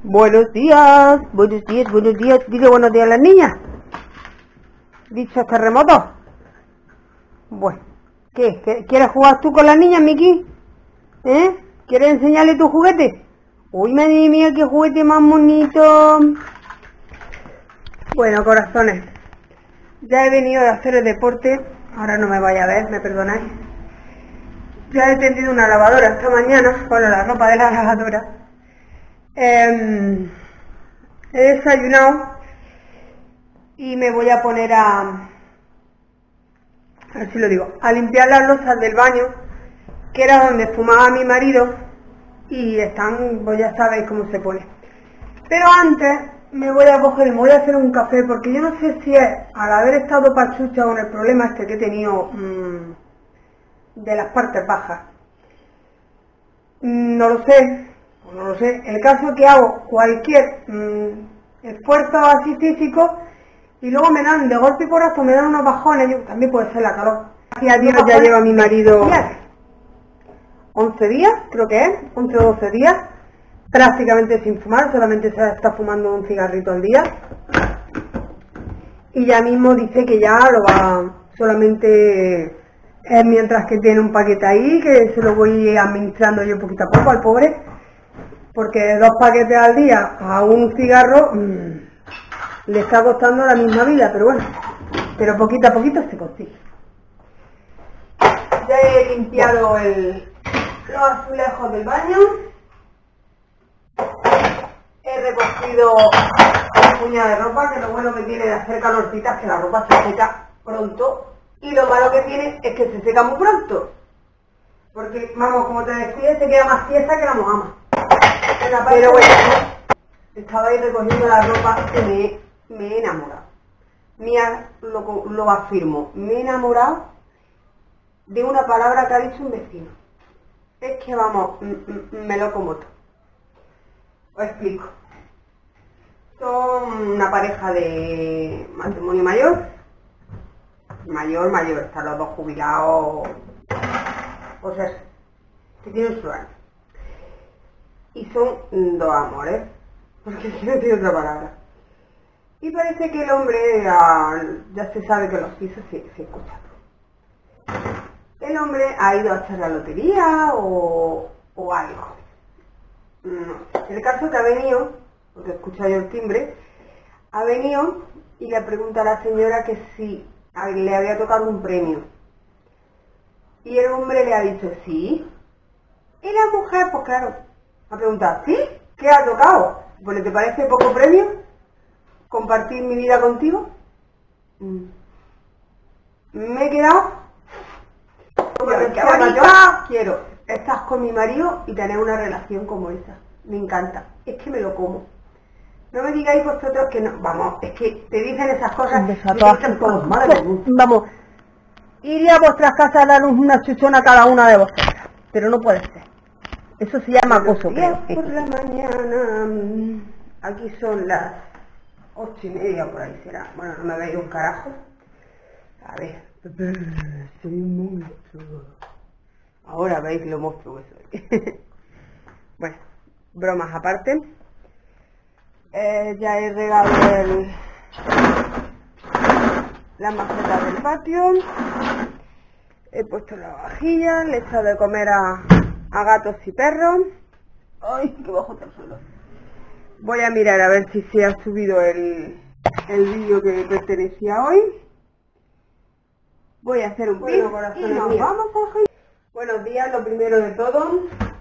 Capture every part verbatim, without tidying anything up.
Buenos días, buenos días, buenos días. Dile buenos días a las niñas. Dichos terremotos. Bueno, ¿qué? ¿Qué- ¿Quieres jugar tú con las niñas, Miki? ¿Eh? ¿Quieres enseñarle tu juguete? Uy, madre mía, qué juguete más bonito. Bueno, corazones, ya he venido de hacer el deporte. Ahora no me vaya a ver, me perdonáis. Ya he tendido una lavadora esta mañana, bueno, la ropa de la lavadora. Eh, he desayunado y me voy a poner a, a ver si lo digo, a limpiar las losas del baño, que era donde fumaba mi marido, y están, pues ya sabéis cómo se pone. Pero antes me voy a coger y me voy a hacer un café, porque yo no sé si es al haber estado pachucha con el problema este que he tenido mmm, de las partes bajas. Mm, No lo sé, no lo sé. El caso es que hago cualquier mmm, esfuerzo así físico y luego me dan de golpe y porrazo, me dan unos bajones. Yo, también puede ser la calor. Gracias a Dios ya lleva mi marido once días, creo que es, once o doce días, prácticamente sin fumar, solamente se está fumando un cigarrito al día. Y ya mismo dice que ya lo va, solamente es mientras que tiene un paquete ahí, que se lo voy administrando yo poquito a poco al pobre, porque dos paquetes al día a un cigarro mmm, le está costando la misma vida, pero bueno, pero poquito a poquito se consigue. Ya he limpiado el, los azulejos del baño, he recogido una puñada de ropa, que lo bueno que tiene de hacer calorcita es que la ropa se seca pronto, y lo malo que tiene es que se seca muy pronto, porque vamos, como te descuides se queda más tiesa que la mojama. Pero bueno, estaba ahí recogiendo la ropa y me, me he enamorado. Mira, lo, lo afirmo, me he enamorado de una palabra que ha dicho un vecino. Es que vamos, me lo como todo. Os explico. Son una pareja de matrimonio mayor. Mayor, mayor, están los dos jubilados. O sea, que tienen su año. Y son dos amores, porque si no tiene otra palabra. Y parece que el hombre, ya se sabe que los pisos se, se escuchan. El hombre ha ido a echar la lotería o, o algo. No. El caso que ha venido, porque escucha yo el timbre, ha venido y le pregunta a la señora que si le había tocado un premio. Y el hombre le ha dicho sí. Y la mujer, pues claro, ha preguntado, ¿sí? ¿Qué ha tocado? Pues ¿te parece poco premio? ¿Compartir mi vida contigo? Mm. Me he quedado... Qué bonita. Quiero estar con mi marido y tener una relación como esa. Me encanta. Es que me lo como. No me digáis vosotros que no. Vamos, es que te dicen esas cosas. Todos, madre mía. Vamos, iría a vuestras casas a daros una chuchona a cada una de vosotras. Pero no puede ser. Eso se llama acoso, creo. Por la mañana. Aquí son las ocho y media, por ahí será. Bueno, no me veis un carajo. A ver. Soy un monstruo. Ahora veis lo monstruo que soy. Bueno, bromas aparte. Eh, ya he regado el, las macetas del patio. He puesto la vajilla. Le he echado de comer a, a gatos y perros. Ay, que bajo el suelo. Voy a mirar a ver si se ha subido el, el vídeo que me pertenecía hoy. Voy a hacer un bueno, corazón y nos vamos a... Buenos días, lo primero de todo.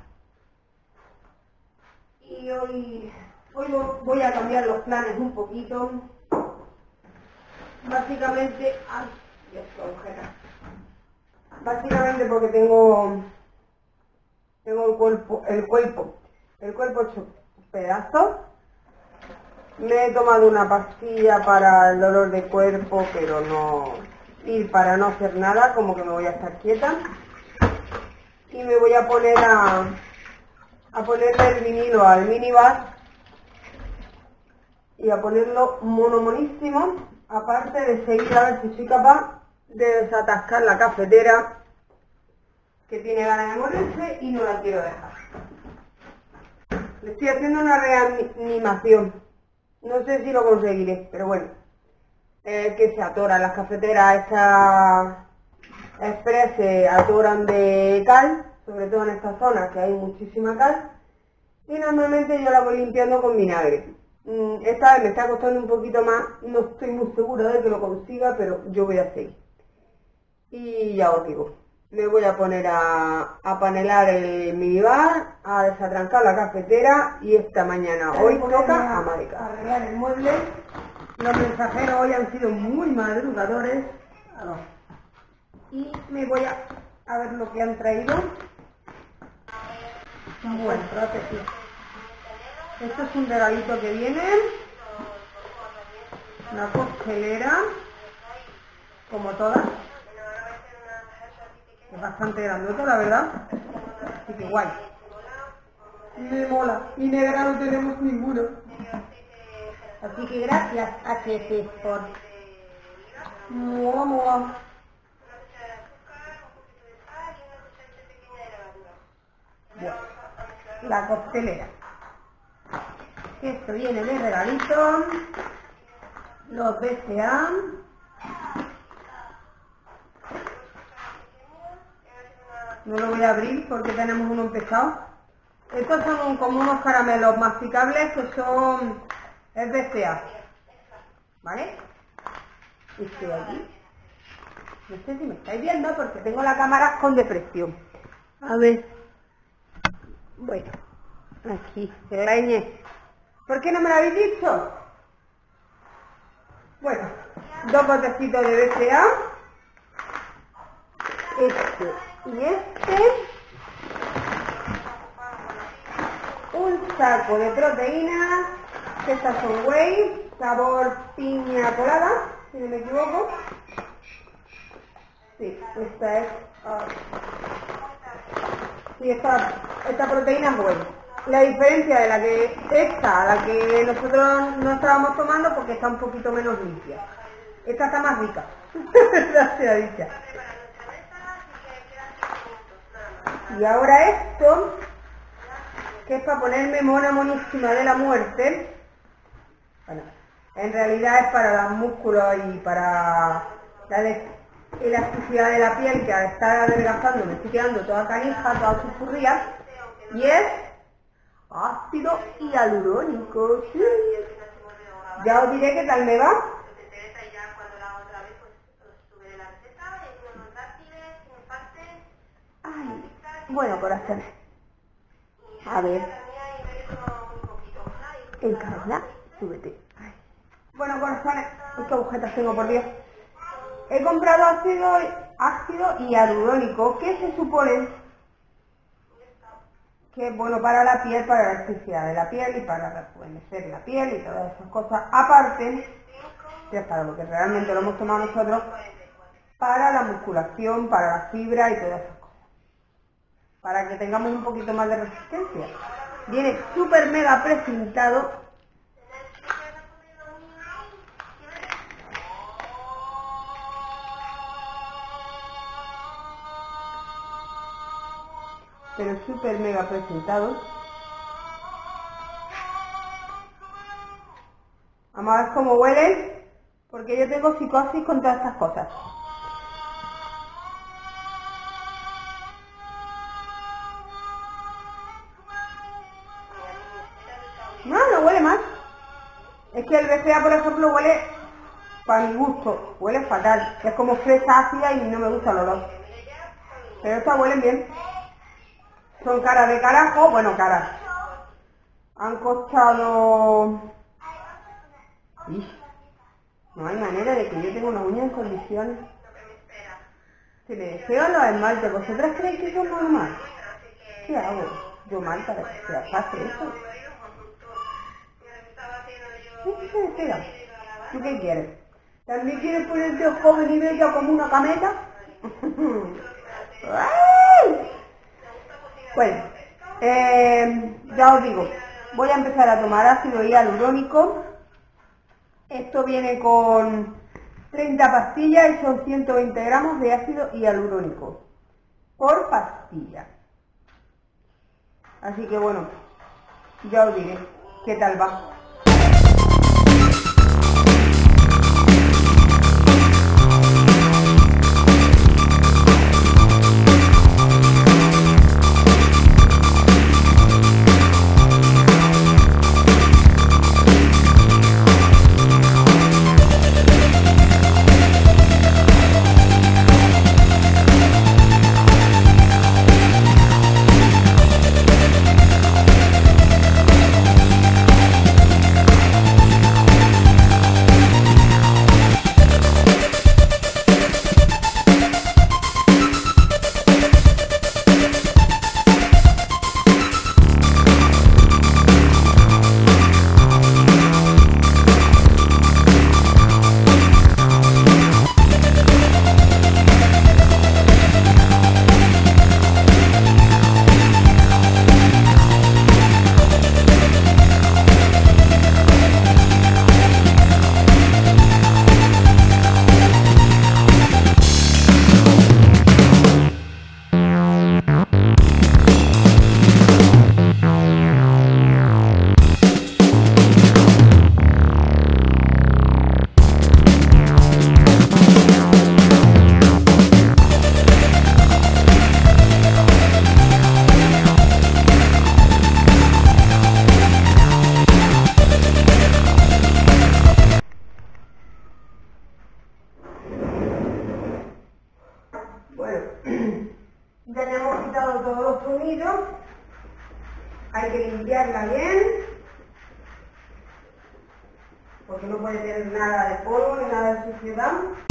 Y hoy, hoy voy a cambiar los planes un poquito. Básicamente... Ay, Dios, qué agujera. Básicamente porque tengo... Tengo el cuerpo, el cuerpo, el cuerpo hecho pedazos. Me he tomado una pastilla para el dolor de cuerpo, pero no... Y para no hacer nada, como que me voy a estar quieta. Y me voy a poner a, a ponerle el vinilo al minibar y a ponerlo mono monísimo, aparte de seguir a ver si soy capaz de desatascar la cafetera que tiene ganas de morirse y no la quiero dejar. Le estoy haciendo una reanimación. No sé si lo conseguiré, pero bueno. Es que se atoran las cafeteras, estas express se atoran de cal, sobre todo en esta zona que hay muchísima cal. Y normalmente yo la voy limpiando con vinagre. Esta vez me está costando un poquito más, no estoy muy segura de que lo consiga, pero yo voy a seguir. Y ya os digo, me voy a poner a, a panelar el minibar, a desatrancar la cafetera y esta mañana, hoy toca ama de casa. Arreglar el mueble. Los mensajeros hoy han sido muy madrugadores. Y me voy a, a ver lo que han traído. Bueno, protegido. Esto es un regalito que viene. Una costelera, como todas. Es bastante grandota, la verdad. Así que guay. Me mola. Y negra no tenemos ninguno. Así que gracias a H C por... Moa, moa. Bueno, la costelera. Esto viene de regalito. Los B C A. No lo voy a abrir porque tenemos uno empezado. Estos son como unos caramelos masticables que son es B C A. ¿Vale? Estoy aquí. No sé si me estáis viendo porque tengo la cámara con depresión. A ver. Bueno. Aquí. Se la ñ. ¿Por qué no me lo habéis dicho? Bueno. Dos botecitos de B C A. Este y este. Un saco de proteínas. Estas son whey. Sabor piña colada. Si no me equivoco. Sí, esta es... Uh, sí, esta, esta proteína es whey. La diferencia de la que esta, a la que nosotros no estábamos tomando, porque está un poquito menos limpia. Esta está más rica. Gracias, dicha. Y ahora esto, que es para ponerme mona monísima de la muerte. Bueno, en realidad es para los músculos y para la elasticidad de la piel, que al estar adelgazando me estoy quedando toda canija, toda susurría. Y es ácido hialurónico. Sí. Ya os diré qué tal me va. Ay, bueno, corazón. A ver. Encarna, súbete. Ay. Bueno, corazones, qué agujetas tengo, por Dios. He comprado ácido, ácido hialurónico, que se supone que es bueno para la piel, para la elasticidad de la piel y para rejuvenecer la piel y todas esas cosas. Aparte, que es para lo que realmente lo hemos tomado nosotros, para la musculación, para la fibra y todas esas cosas. Para que tengamos un poquito más de resistencia. Viene súper mega precintado. Pero súper mega presentado. Vamos a ver cómo huele, porque yo tengo psicosis con todas estas cosas. No, no huele mal. Es que el B C A, por ejemplo, huele, para mi gusto, huele fatal. Es como fresa ácida y no me gusta el olor. Pero estas huelen bien. Son caras de carajo, bueno, caras. Han costado... Ix, no hay manera de que yo tenga una uña en condiciones. Si me deseo los esmaltes, ¿vosotras creéis que eso es normal? ¿Qué hago yo mal para que sea fácil eso? ¿Qué se despega? ¿Tú qué quieres? ¿También quieres ponerte joven y bella como una cameta? Bueno, eh, ya os digo, voy a empezar a tomar ácido hialurónico. Esto viene con treinta pastillas y son ciento veinte gramos de ácido hialurónico por pastilla. Así que bueno, ya os diré qué tal va. Ya le hemos quitado todos los tornillos, hay que limpiarla bien, porque no puede tener nada de polvo ni nada de suciedad.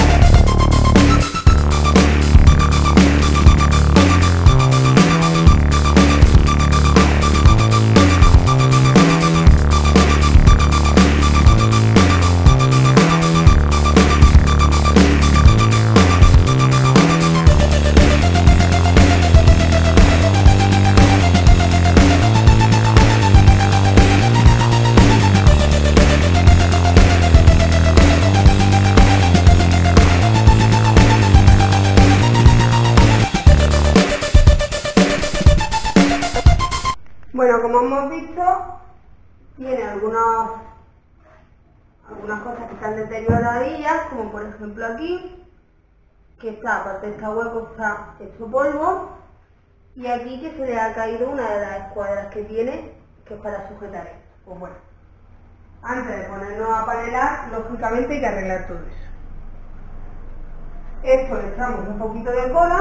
Bueno, como hemos visto, tiene algunas, algunas cosas que están deterioradillas, como por ejemplo aquí, que está, aparte de este hueco, está hecho polvo, y aquí que se le ha caído una de las escuadras que tiene, que es para sujetar esto. Pues bueno, antes de ponernos a panelar, lógicamente hay que arreglar todo eso. Esto le echamos un poquito de cola,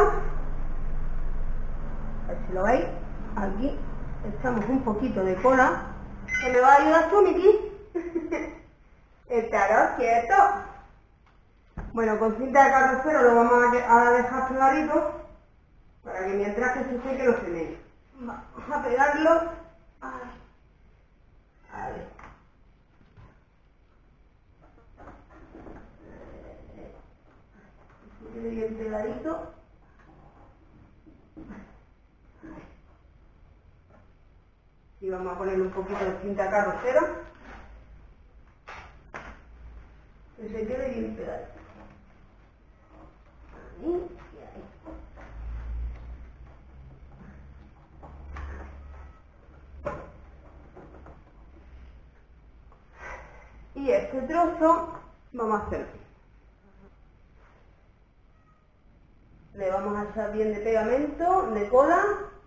a ver si lo veis, aquí. Echamos un poquito de cola, que me va a ayudar tú, Miki. Estaros quietos. Bueno, con cinta de carrocero lo vamos a dejar pegadito, para que mientras que se seque lo tenéis. Vamos a pegarlo. Ay. A ver. Que quede bien pegadito. Y vamos a ponerle un poquito de cinta carrocero, que se quede bien pegado. Ahí y ahí. Y este trozo vamos a hacer. Le vamos a echar bien de pegamento, de cola.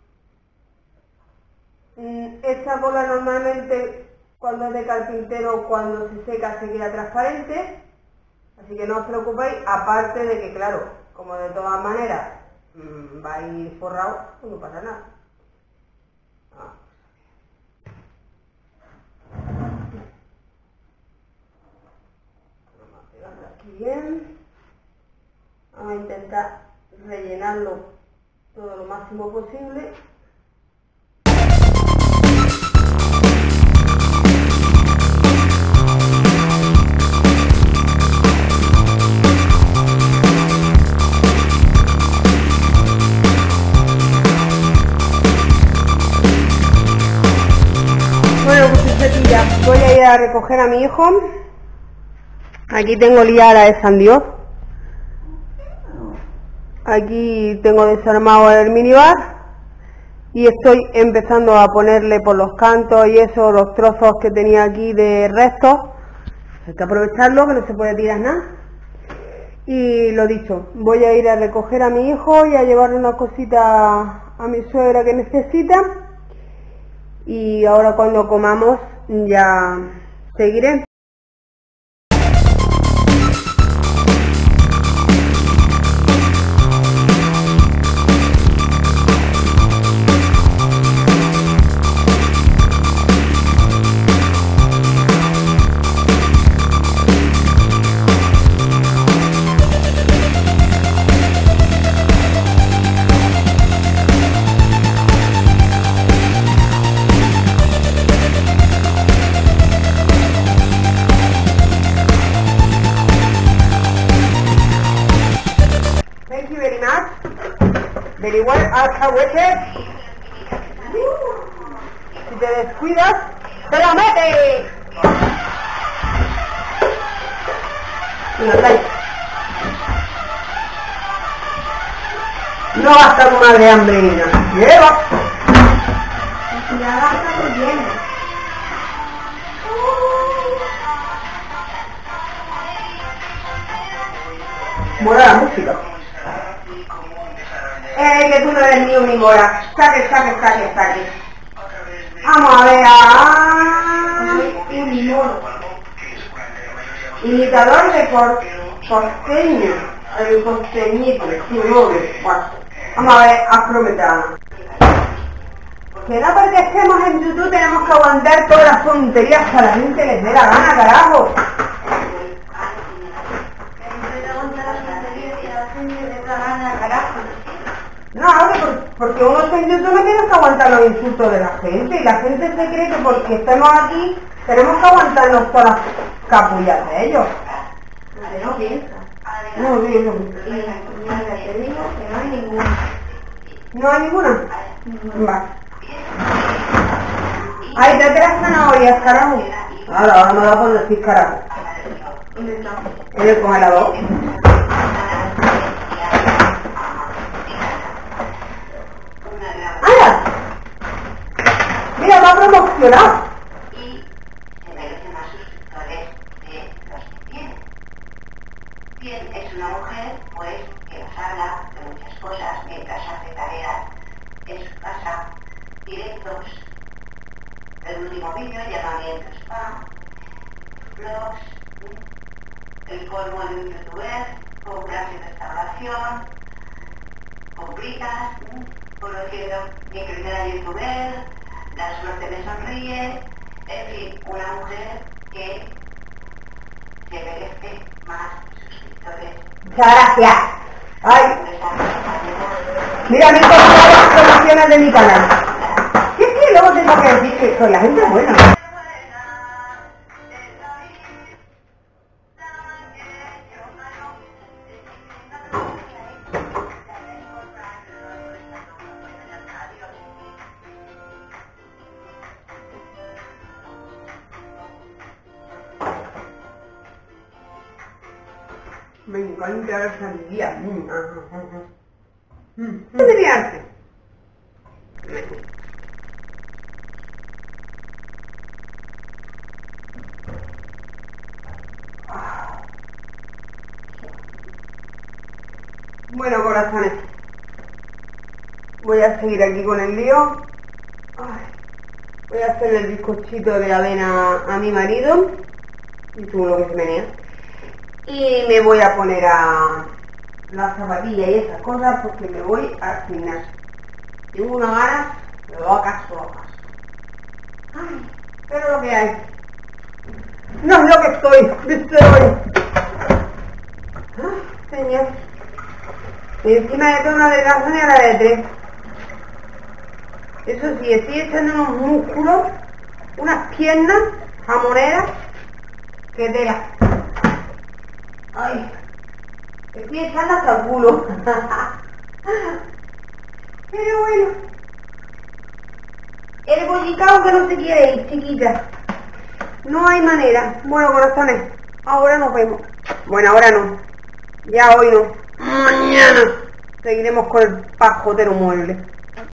Esta cola normalmente cuando es de carpintero, cuando se seca se queda transparente, así que no os preocupéis, aparte de que claro, como de todas maneras mmm, va a ir forrado, pues no pasa nada. Vamos a pegarlo aquí bien, vamos a intentar rellenarlo todo lo máximo posible. Voy a ir a recoger a mi hijo. Aquí tengo liada de San Dios. Aquí tengo desarmado el minibar. y estoy empezando a ponerle por los cantos y eso, los trozos que tenía aquí de restos. Hay que aprovecharlo, que no se puede tirar nada. Y lo dicho, voy a ir a recoger a mi hijo y a llevarle una cosita a mi suegra que necesita. Y ahora cuando comamos ya seguiré. Very well, hasta wicked. Si te descuidas, ¡te la metes! Mira, like. No va a estar una de hambre, niña. Lleva. Ya va a estar llena. Mola la música. Eh, que tú no eres ni un ni mora. Saque, saque, saque, saque. Vamos a ver a... Un mono. Imitador de cor... costeño. El costeñito, su nombre. Bueno, vamos a ver afrometano. Que no porque estemos en YouTube tenemos que aguantar todas las tonterías que a la gente les dé la gana, carajo. No, porque uno está en YouTube no tiene que aguantar los insultos de la gente y la gente se cree que porque estemos aquí tenemos que aguantarnos todas las capullas de ellos. Porque no piensa. No, sí, no. Y mira, te digo que no hay ninguna. ¿No hay ninguna? Vale. Ay, date las zanahorias, carajo. Ahora, ahora me va a poner decir carajo. ¿En el congelador? Mira, va a promocionar. Y se merece más suscriptores de los que tiene. Bien, es una mujer, pues, que nos habla de muchas cosas mientras hace tareas en su casa, directos, el último vídeo, llamamiento spam, blogs, el colmo de un youtuber, compras y restauración, compritas, conociendo mi primera youtuber, la suerte me sonríe, en fin, una mujer que se merece más suscriptores. Muchas gracias. Ay, mira, me he encontrado las promociones de mi canal. ¿Qué es que luego tengo que decir que soy la gente buena? Me encanta la sandía. Mm, ajá, ajá. Mm, ¿qué me hace? Bueno, corazones, voy a seguir aquí con el lío. Ay, voy a hacerle el bizcochito de avena a mi marido y tú lo que se menea. Y me voy a poner a las zapatillas y esas cosas porque me voy al gimnasio. Tengo unas ganas locas, locas. Ay, pero lo que hay. No es lo que estoy, estoy. Ay, señor. Y encima de todo una adelgazación y a la de tres. Eso sí, estoy echando unos músculos, unas piernas jamoneras, que tela. Ay, estoy echando hasta el culo. Pero bueno. El bollicao que no se quiere ir, chiquita. No hay manera. Bueno, corazones, ahora nos vemos. Bueno, ahora no. Ya hoy no. Mañana seguiremos con el pajotero mueble.